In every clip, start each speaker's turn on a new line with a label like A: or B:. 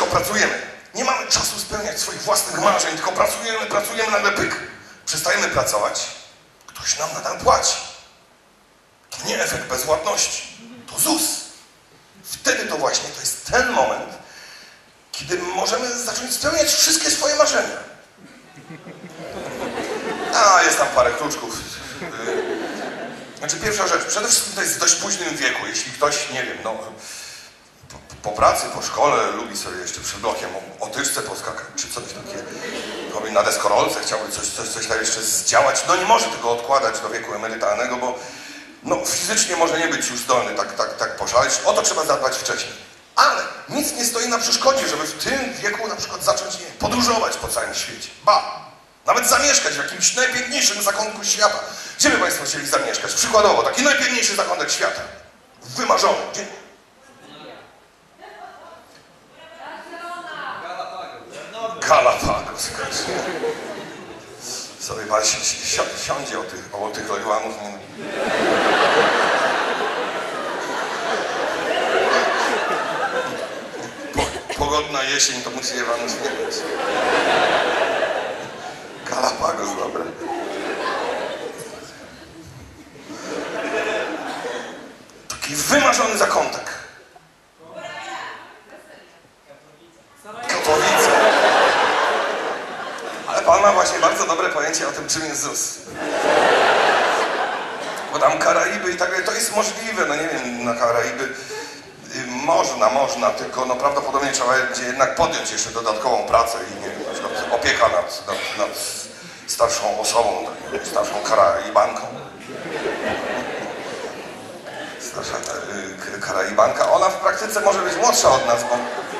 A: pracujemy. Nie mamy czasu spełniać swoich własnych marzeń, tylko pracujemy, nagle pyk. Przestajemy pracować, ktoś nam nadal płaci. To nie efekt bezwładności, to ZUS. Wtedy to właśnie, to jest ten moment, kiedy możemy zacząć spełniać wszystkie swoje marzenia. Jest tam parę kluczków. Znaczy pierwsza rzecz, przede wszystkim to jest w dość późnym wieku, jeśli ktoś, nie wiem, no, po pracy, po szkole lubi sobie jeszcze przed blokiem o tyczce poskakać, czy coś takiego, robi na deskorolce, chciałby coś tam jeszcze zdziałać, no nie może tego odkładać do wieku emerytalnego, bo no, fizycznie może nie być już zdolny tak poszaleć, o to trzeba zadbać wcześniej. Ale nic nie stoi na przeszkodzie, żeby w tym wieku na przykład zacząć podróżować po całym świecie. Nawet zamieszkać w jakimś najpiękniejszym zakątku świata. Gdzie by Państwo chcieli zamieszkać? Przykładowo, taki najpiękniejszy zakątek świata. Wymarzony. Gdzie? Galapagos. Sobie pan siądzie o tych lojwanów. Pogodna jesień to musi je panu śmierć. Galapagos, dobra. Taki wymarzony zakątek. Katowice. Ale pan ma właśnie bardzo dobre pojęcie o tym, czym jest ZUS. Bo tam Karaiby i tak dalej, to jest możliwe, no nie wiem, na Karaiby można, tylko no prawdopodobnie trzeba będzie jednak podjąć jeszcze dodatkową pracę i nie wiem, na przykład opieka nad starszą osobą, starszą Karaibanką. Starsza Karaibanka, ona w praktyce może być młodsza od nas, bo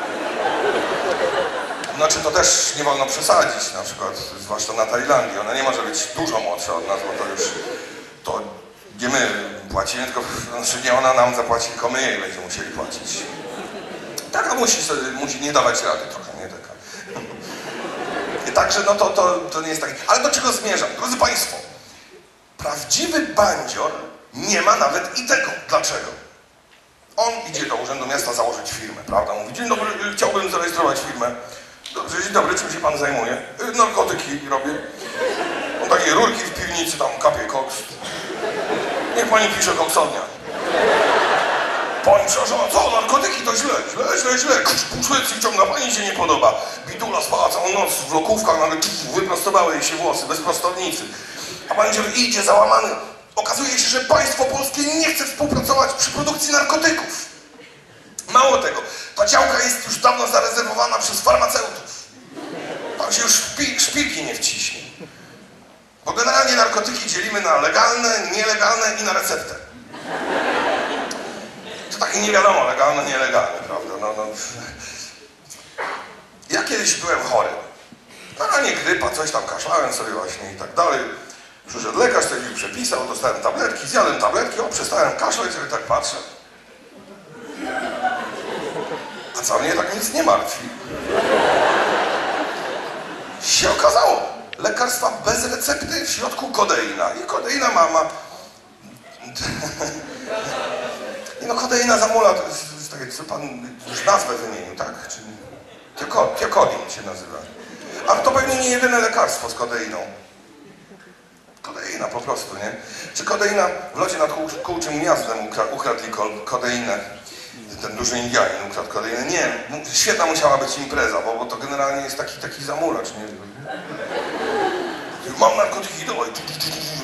A: znaczy to też nie wolno przesadzić, na przykład, zwłaszcza na Tajlandii, ona nie może być dużo młodsza od nas, bo to już, to nie my płacimy, tylko znaczy nie ona nam zapłaci, tylko my jej będziemy musieli płacić. Taka musi nie dawać rady trochę, nie taka. I także no to nie jest takie. Ale do czego zmierzam? Drodzy Państwo, prawdziwy bandzior nie ma nawet i tego. Dlaczego? On idzie do Urzędu Miasta założyć firmę, prawda? Mówi, dzień dobry, chciałbym zarejestrować firmę. Dobrze, dzień dobry, czym się pan zajmuje? Narkotyki robię. On takie rurki w piwnicy, tam kapie koks. Niech pani pisze koksownia. Pani przepraszam, co? Narkotyki to źle. Szłyc i ciągna, pani się nie podoba. Bitula spała całą noc w lokówkach, nagle wyprostowały jej się włosy, bez prostownicy. A pan idzie załamany. Okazuje się, że państwo polskie nie chce współpracować przy produkcji narkotyków. Mało tego, ta działka jest już dawno zarezerwowana przez farmaceutów. Tam się już szpilki nie wciśnie. Bo generalnie narkotyki dzielimy na legalne, nielegalne i na receptę. To takie nie wiadomo, legalne, nielegalne, prawda? No. Ja kiedyś byłem chory. A nie grypa, coś tam kaszlałem sobie właśnie i tak dalej. Przyszedł lekarz, coś mi przepisał, dostałem tabletki, zjadłem tabletki, przestałem kaszleć, sobie tak patrzę. A co mnie tak nic nie martwi. Się okazało, lekarstwa bez recepty, w środku kodeina. I kodeina ma... No kodeina zamula, to jest takie, co pan już nazwę wymienił, tak? Czyli tiokodin się nazywa. A to pewnie nie jedyne lekarstwo z kodeiną. Kodeina po prostu, nie? Czy kodeina w locie nad Kułczym Gniazdem ukradli kodeinę? Ten duży Indianin ukradł kodeinę? Nie. Świetna musiała być impreza, bo to generalnie jest taki zamulacz, nie? Mam narkotyki, dawaj.